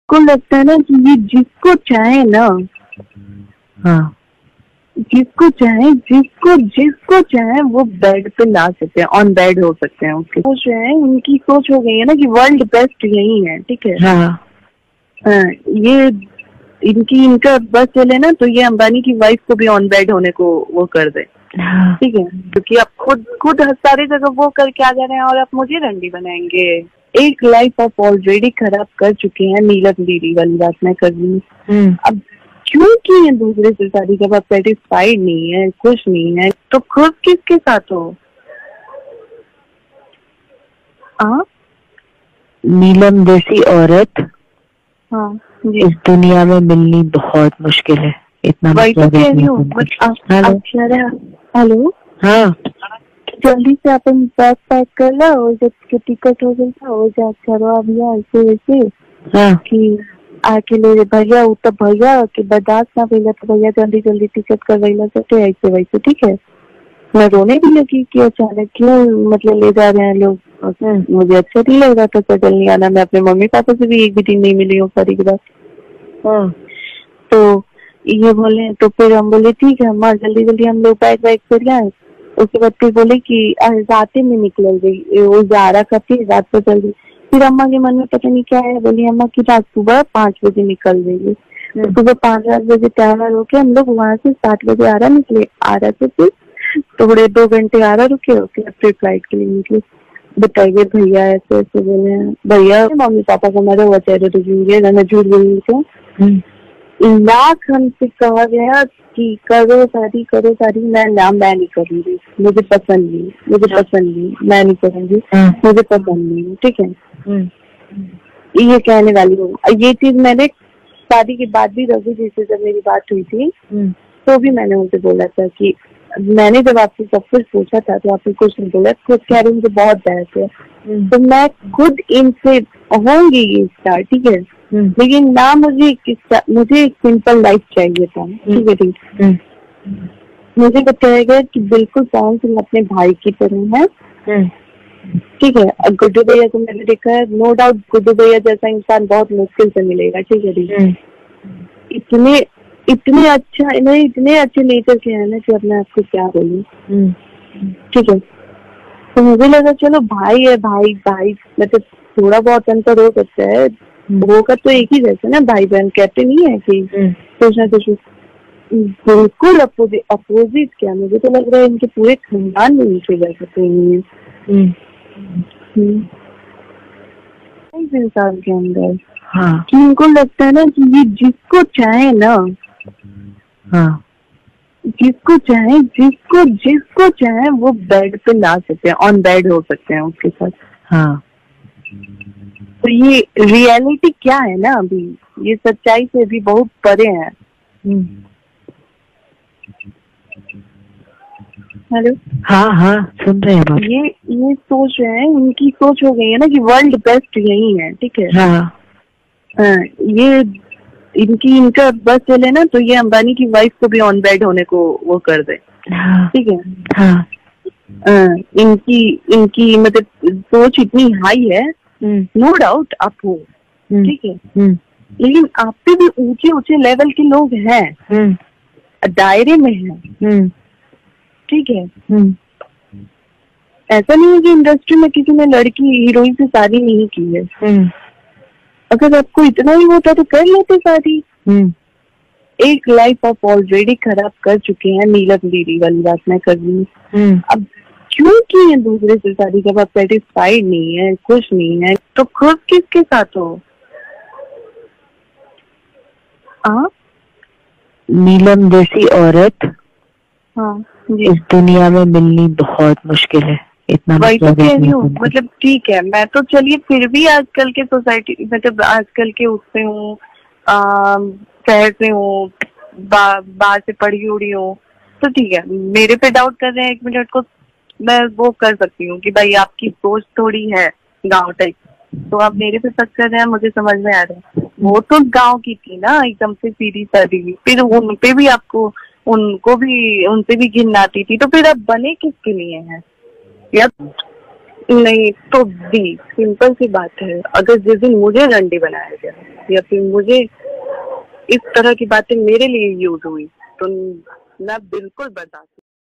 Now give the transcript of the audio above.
हमको लगता है ना कि ये जिसको चाहे ना, हाँ, जिसको चाहे वो बेड पे ला सकते हैं, ऑन बेड हो सकते हैं। उसके सोच रहे हैं, उनकी सोच हो गई है ना कि वर्ल्ड बेस्ट यही है, ठीक है। हाँ, ये इनका बस चले ना तो ये अंबानी की वाइफ को भी ऑन बेड होने को वो कर दे, ठीक है। क्योंकि आप खुद सारी जगह वो करके आ जा रहे हैं और आप मुझे रंडी बनाएंगे। एक लाइफ आप ऑलरेडी खराब कर चुके हैं, नीलम दीदी वाली बात मैं कर रही हूँ। अब क्यों की है दूसरे से शादी, जब आप सेटिस्फाइड नहीं है, खुश नहीं है, तो खुद किसके साथ हो? नीलम जैसी औरत हाँ जी, इस दुनिया में मिलनी बहुत मुश्किल है। इतना वही तो कह रही हूँ। हेलो, हाँ, जल्दी से अपन बैग पैक कर लो, और जब टिकट हो गई था वो जा करो अब यार, ऐसे वैसे हाँ, कि आके ले भैया, वो तो भैया के बर्दाश्त ना भैया, तो भैया जल्दी जल्दी टिकट करवाइला सकते ऐसे वैसे, ठीक है। मैं रोने भी लगी कि अचानक क्यों मतलब ले जा रहे हैं लोग, मुझे अच्छा नहीं लग रहा था सडन नहीं आना। मैं अपने मम्मी पापा से भी एक भी दिन नहीं मिली हूँ सारी के बाद। तो ये बोले, तो फिर हम बोले ठीक है अम्मा, जल्दी जल्दी हम लोग बैग वैग कर आए। उसके बाद फिर बोले कि रात में निकल गई, वो जा रहा करती रात को जल्दी। फिर अम्मा के मन में पता नहीं क्या है, बोली अम्मा की रात सुबह 5 बजे निकल गई। तो सुबह 5-8 बजे तैयार होके हम लोग वहाँ से 7 बजे आ रहा थे, फिर थोड़े 2 घंटे आ रहा रुके, उसके फिर फ्लाइट के लिए निकले। बताइए भैया ऐसे ऐसे बोले, भैया मम्मी पापा को मरे हुआ चेहरे तो झूठ बोल के लाख हमसे कहा गया कि करो शादी, मैं नहीं करूंगी, मुझे पसंद नहीं, मैं नहीं करूंगी, मुझे पसंद नहीं, ठीक है। ये कहने वाली हूँ। ये चीज मैंने शादी के बाद भी रघु जी से जब मेरी बात हुई थी तो भी मैंने उनसे बोला था कि मैंने जब आपसे सब कुछ पूछा था तो आपने कुछ नहीं बोला, खुद कह रही मुझे बहुत बहस है, तो मैं खुद इनसे होंगी ये स्टार, ठीक है। लेकिन ना मुझे एक सिंपल लाइफ चाहिए था, ठीक है, ठीक। मुझे बताया गया कि बिल्कुल पवन सिंह अपने भाई की तरह है, ठीक है। गुड्डू भैया को मैंने देखा है, नो डाउट गुड्डू भैया जैसा इंसान बहुत मुश्किल से मिलेगा, ठीक है, ठीक। इतने अच्छे नेचर के हैं ना कि अब मैं आपको क्या बोलूं, ठीक है। तो मुझे लगा चलो भाई है, भाई मतलब थोड़ा बहुत अंतर हो सकता है, होगा तो एक ही जैसे ना, भाई बहन कहते नहीं है कि कुछ ना कुछ। बिल्कुल अपोजिट क्या, मुझे तो लग रहा है इनके पूरे खानदान में नीचे बैठते नहीं है इंसान के अंदर। हाँ, कि इनको लगता है ना कि ये जिसको चाहे ना, हाँ, जिसको चाहे वो बेड पे ला सकते हैं, ऑन बेड हो सकते हैं उसके साथ। हाँ, तो ये रियलिटी क्या है ना, अभी ये सच्चाई से भी बहुत परे है। हेलो, हाँ, सुन रहे हैं। ये सोच रहे हैं, उनकी सोच हो गई है ना कि वर्ल्ड बेस्ट यही है, ठीक है। ये इनका बस चले ना तो ये अंबानी की वाइफ को भी ऑन बेड होने को वो कर दे, ठीक है। इनकी मतलब सोच इतनी हाई है, नो डाउट आप हो, ठीक है। लेकिन आप पे भी ऊंचे लेवल के लोग हैं, दायरे में हैं, ठीक है। ऐसा नहीं है कि इंडस्ट्री में किसी ने लड़की हीरोइन से शादी नहीं की है। अगर आपको इतना ही होता तो कर लेते शादी। एक लाइफ आप ऑलरेडी खराब कर चुके हैं, नीलम दीदी वाली बात मैं कर रही हूँ। अब क्यों की है दूसरे से शादी, जब आप सेटिस्फाइड नहीं है, खुश नहीं है, तो खुद किसके साथ हो? नीलम जैसी औरत इस दुनिया में मिलनी बहुत मुश्किल है। इतना वही तो कह रही हूँ। मतलब ठीक है, मैं तो चलिए फिर भी आजकल के सोसाइटी, मतलब आजकल के उससे हूँ, शहर से हूँ, बाहर से पढ़ी उड़ी हूँ, तो ठीक है। मेरे पे डाउट कर रहे हैं 1 मिनट को, मैं वो कर सकती हूँ कि भाई आपकी सोच थोड़ी है गांव टाइप, तो आप मेरे पे शक कर रहे हैं, मुझे समझ में आ रहा है। वो तो गांव की थी ना, एकदम से सीधी सादी, फिर उनपे भी आपको उनसे भी घिन आती थी, तो फिर आप बने किसके लिए हैं? या नहीं तो भी सिंपल सी बात है, अगर जिस दिन मुझे रंडी बनाया गया या फिर मुझे इस तरह की बातें मेरे लिए यूज हुई तो मैं बिल्कुल बर्दाश्त